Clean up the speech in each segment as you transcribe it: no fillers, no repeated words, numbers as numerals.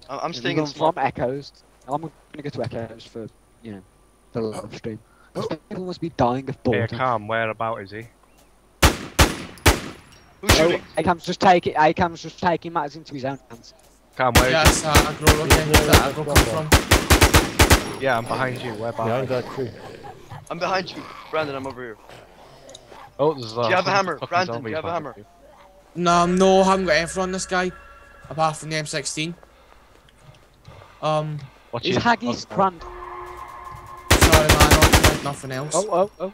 I'm staying in from Echoes. I'm gonna go to Echoes for, you know, the live stream. People must be dying of boredom. Hey, Calm, whereabout is he? Who's shooting? Acam's just taking matters into his own hands. Calm, where is Yes, aggro, okay. Where's that aggro come from? he? Yeah, I'm behind you. Whereabout? Behind that tree. I'm behind you. Brandon, I'm over here. Oh, there's Do you have a hammer? Brandon, do you have a hammer? No, I haven't got anything on this guy. Apart from the M16. Watch He's his- Haggis Brand. Sorry man, I've nothing else. Oh.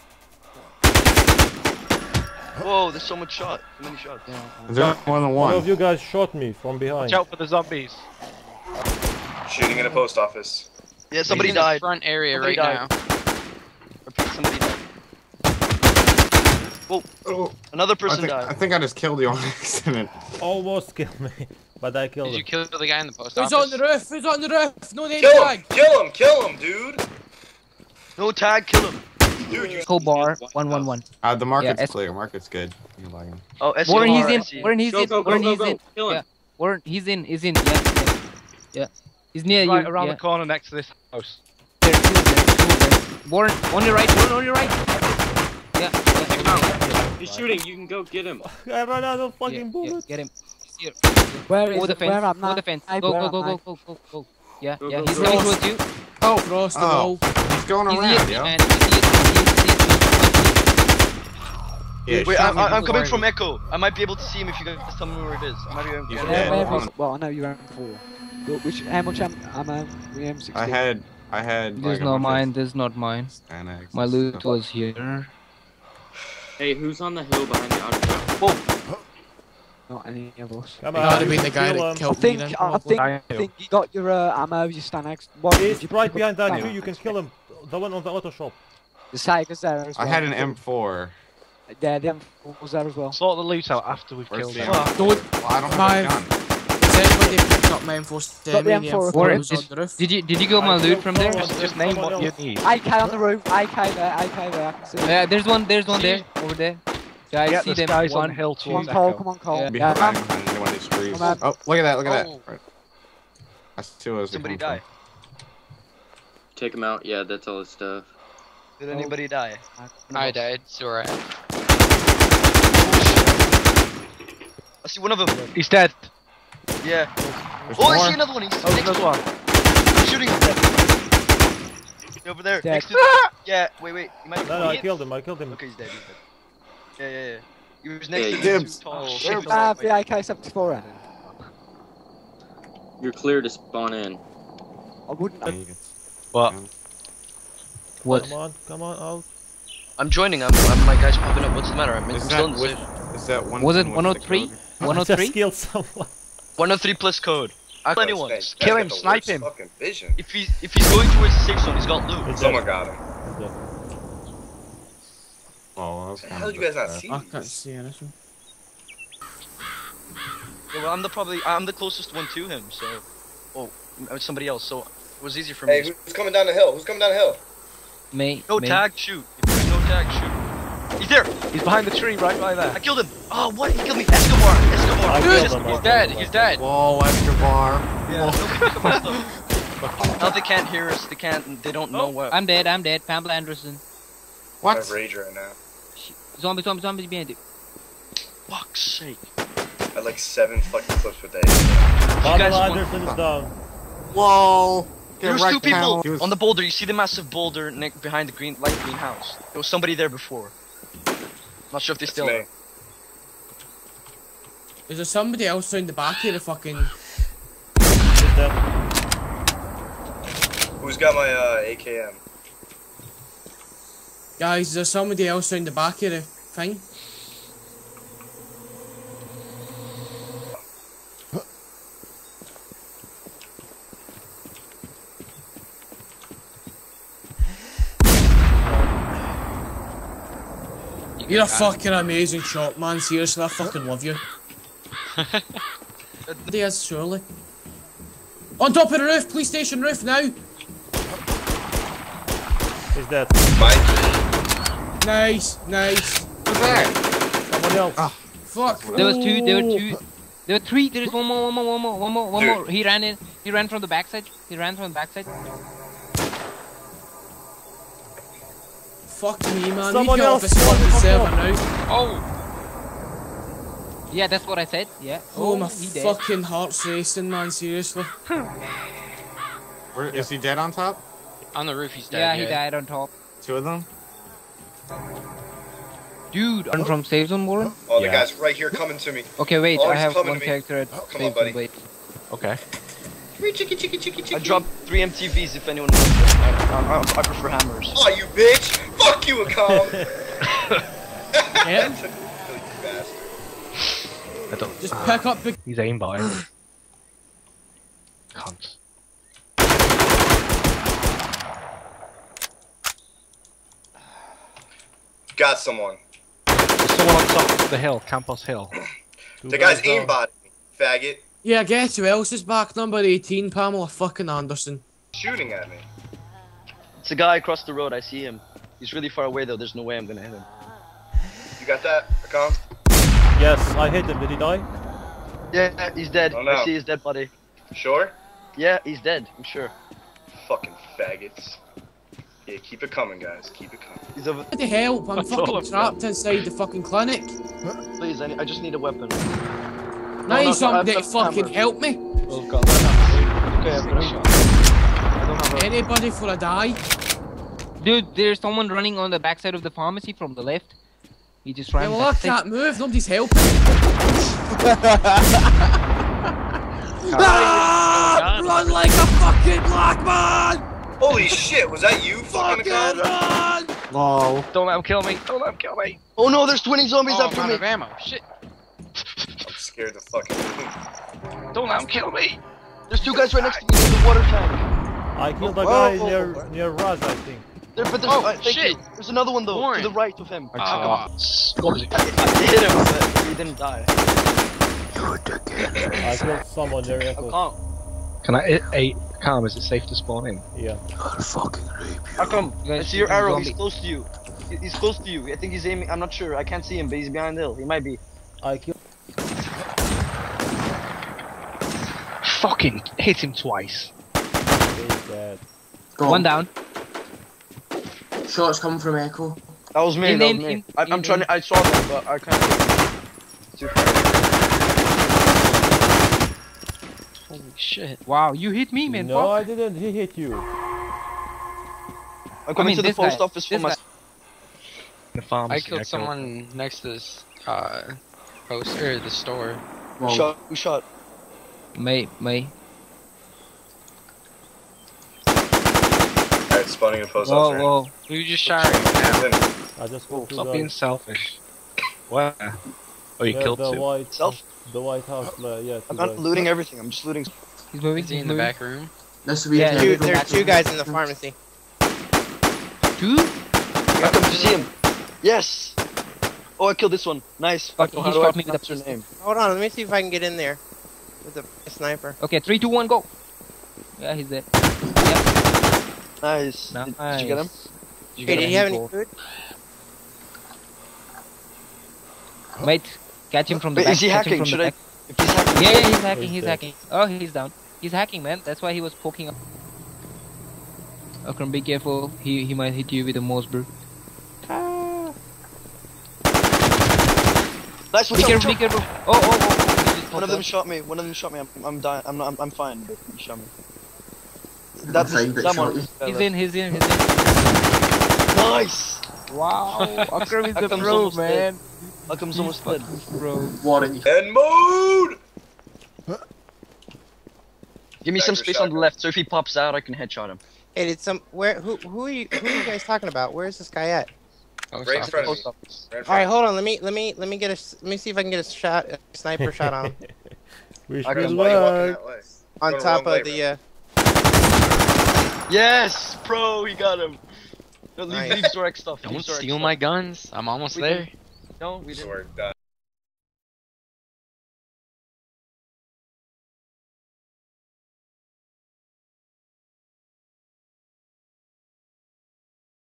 Whoa, there's so much shot. So many shots. Is there more than One one? of you guys shot me from behind. Watch out for the zombies. Shooting in a post office. Yeah, somebody He's in died. the front area Somebody right died. now. Repeat, somebody died. Whoa, Oh, another person died. I think I just killed you on accident. Almost killed me, but I killed Did you him. kill the guy in the post Who's office? on the roof? Who's on the roof? No name Kill tag. him! Kill him, dude! No tag, kill him. Dude, you Cold bar 111. The market's Yeah, clear. Market's good. You're lagging. Oh, Warren, he's SCR, in. SC. Warren, he's in. Warren, he's in. Kill him. Yeah. Warren, he's in. He's in. Yeah. He's near Right you. around Yeah. the corner next to this house. There, two there. Warren, on your right. Warren, on your right. Yeah. Take him out. He's shooting. You can go get him. I ran out of fucking bullets. Get him. He's here. Where is Over the it? fence. Where am I? Over the fence. Hey, Go, where go, am go, I? go. Yeah. Go, Yeah. go, He's go. coming towards you. Oh, across the wall. He's going He's around, here, yo. man. He's Yeah, Wait, shot me I'm before coming I- from Echo. I might be able to see him if you guys tell me where it is. I might be able You to should get be. him. Where is? Well, I know you're around 4. How much ammo? We M16. I had. This is not mine. This is not mine. Annex. My loot was here. Hey, who's on the hill behind the auto? Whoa, Not any of us. Come It might have on. been the guy kill that him. killed I me then. probably. I think you got your ammo, your Stanex. What? He's did you right put behind that down? tree. You can kill him. The one on the auto shop. The Sager's there as well. I had an M4. Yeah, the M4 was there as well. Sort the loot out after we've Where's killed the him. M4? Don't. Well, I don't have Five. a gun. Has anybody picked up my M4? Got the M4 Warren, was on the roof. Did you get my loot from there? Just name what you need. AK on the roof. AK there. AK there. I can see. Yeah, there's one there, over there. Yeah, I Yeah, see this them. guy's on One. the hill Come on, towards Cole. Echo. Come on, Cole. Yeah. Behind man. one of these trees. Come on. Oh, look at that! Look at Oh. that! Right. That's 2 of us. somebody died. Take him out. Yeah, that's all his stuff. Did anybody die? I died. So alright. I see one of them. He's dead. Yeah. There's Oh, I more. see another one. He's Oh, next there's to one. I'm shooting him. Over there. Dead. Next to. Yeah. Wait. He might. No, I killed him. I killed him. Okay, he's dead. Yeah. He was next Yeah, to Dibs. the 2 tall. Dibs. I have the AK-74 in. You're clear to spawn in. I wouldn't. What? Come on, out. I'm joining. My guy's popping up. What's the matter? I'm Is still in that the with? safe. Is that one? Was it with the 103? code? I 103? just killed someone. 103 plus code. I'll kill anyone. This guy's Kill got him, the snipe worst him. Fucking vision. If he's going towards the safe zone, he's got loot. He's Someone dead. got him. He's dead. Oh, that's How did you guys not see I can't these? see anything. Yeah, well, I'm the closest one to him. So, it's somebody else. So it was easier for Hey, me. who's coming down the hill? Who's coming down the hill? Me. No me. tag, shoot. If there's no tag, shoot. He's there. He's behind the tree right by there. I killed him. Oh, what? He killed me. Escobar. I killed him. Escobar. He's dead. He's dead. Whoa, Escobar. Yeah. Nobody pick up my stuff. Now they can't hear us. They don't know what. I'm dead. Pamela Anderson. I What? have rage right now. Zombies behind you. Fuck's sake. I had like 7 fucking clips per day. Pamela guys want- Anderson is down. Whoa. Get There's wrecked, 2 people Pamela. He was- on the boulder. You see the massive boulder behind the light green house. There was somebody there before. Not sure if they It's still me. are. Is there somebody else around the back here? The fucking. He's dead. Who's got my AKM? Guys, is there somebody else around the back here? The thing? You're a fucking amazing shot, man. Seriously, I fucking love you. He is, surely. On top of the roof, police station roof now. He's dead. Mine. Nice. Who's that? Someone else. Fuck. There was 2. There were 3. There is one more. Dude. He ran in. He ran from the backside. He ran from the backside. Fuck me, man. Someone Need to get off else, this fucking someone server now. Oh. Yeah, that's what I said. Yeah. Oh, my he dead. fucking heart's racing, man. Seriously. Where, is he dead on top? On the roof, he's dead. Yeah, he died on top. 2 of them? Dude, run from safe zone, Warren. Oh, the Yeah. guy's right here coming to me. Okay, wait. Oh, I he's have coming one to me. character at Come on, safe buddy. zone. Wait. Okay. I dropped 3 MTVs if anyone wants them. I prefer hammers. Oh, you bitch! Fuck you, Akam! Yeah. You bastard. I don't. Just pick up the. He's aimbotting. Cunt. Got someone. There's someone on top of the hill, Campos Hill. The guy's aimbotting me, faggot. Yeah, guess who else is back? Number 18, Pamela fucking Anderson. Shooting at me. It's a guy across the road. I see him. He's really far away though. There's no way I'm gonna hit him. You got that, Akam? Yes, I hit him. Did he die? Yeah, he's dead. Oh, no. I see his dead body. Sure? Yeah, he's dead. I'm sure. Fucking faggots. Yeah, keep it coming, guys. Keep it coming. He's over. What the hell? I'm all fucking of trapped inside the fucking clinic. Please, I just need a weapon. Now no, somebody I've fucking hammer. help me. Oh god, okay, I've got a shot. I don't have a. Anybody for a die? Dude, there's someone running on the backside of the pharmacy from the left. He just ran. Yeah, well, I backside. can't move. Nobody's helping. Ah! Run like a fucking black man! Holy shit, was that you, fucking Fucking Akam? run! Lol. Don't let him kill me. Don't let him kill me. Oh no, there's 20 zombies Oh, I'm after out me. of ammo. Shit. I'm scared to fucking Don't let him kill me. There's 2 guys right next to me in the water tank. I killed a Whoa. guy near Raz, I think. There, but there's, Oh, thank shit. you. There's another one though, Warren. to the right of him. What was it? I hit him, but he didn't die. I killed someone near I Echo. can't. Can I? Calm. Is it safe to spawn in? Yeah. How come? You I guys see your shoot arrow. zombie. He's close to you. He's close to you. I think he's aiming. I'm not sure. I can't see him, but he's behind the hill. He might be. I killed. Fucking hit him twice. He's dead. One down. Shots coming from Echo. That was me. In- That was in- me. in- I'm in- trying to. I saw them, but I can't. Too far. Holy shit. Wow, you hit me, man. No, Fuck. I didn't. He hit you. I'm coming mean, to the this post guy. office for This my. guy. The pharmacy. I killed someone next to this post or the store. Well, Who shot? May. Alright, spawning a post Whoa, officer. whoa. Who just shot him? I just killed two Stop guys. being selfish. What? Oh, you killed the 2. white, Self? the White House. Yeah, I'm two not guys. looting everything. I'm just looting. He's moving. Is he in the back room? this will be Yeah, a dude, terrible- there's two guys in the pharmacy. Two? I come to see him. Yes. Oh, I killed this one. Nice. Fuck, How he do I shot me with pronounce a your name? Hold on, let me see if I can get in there with a sniper. Okay, 3, 2, 1, go. Yeah, he's dead. Nice. Nice. Did you get him? You Okay, got did him, he have any cool. food? Wait, catch him from the Wait, back. is he catch him hacking? from the Should I? back. If he's hacking. Yeah, he's hacking, He's he's dead. hacking. Oh, he's down. He's hacking, man. That's why he was poking up. Akram, be careful. He might hit you with a mouse, bro. Nice one. Be careful, be careful. Oh. He just One of popped them up. shot me. One of them shot me. I'm dying. I'm fine. But he shot me. I'm fine, but someone. shot He's in. Nice. Wow, Akram is a Akram's pro, almost man. Akram's almost dead. Bro. Warren, And mode! Give me some Dagger space on the shotgun. left, so if he pops out, I can headshot him. Hey, did some who are you guys talking about? Where is this guy at? Oh, Right in stop. front of me. Post office. Right in front All right, of hold on. Let me see if I can get a shot, a sniper shot on him. Wish I me can- me. Why are you walking luck. that way? On Going top wrong of way, the Yes, pro, he got him. No, Nice. leave Zorek stuff. Don't leave Zorek steal stuff. my guns. I'm almost We there. No, we didn't. Sword, die.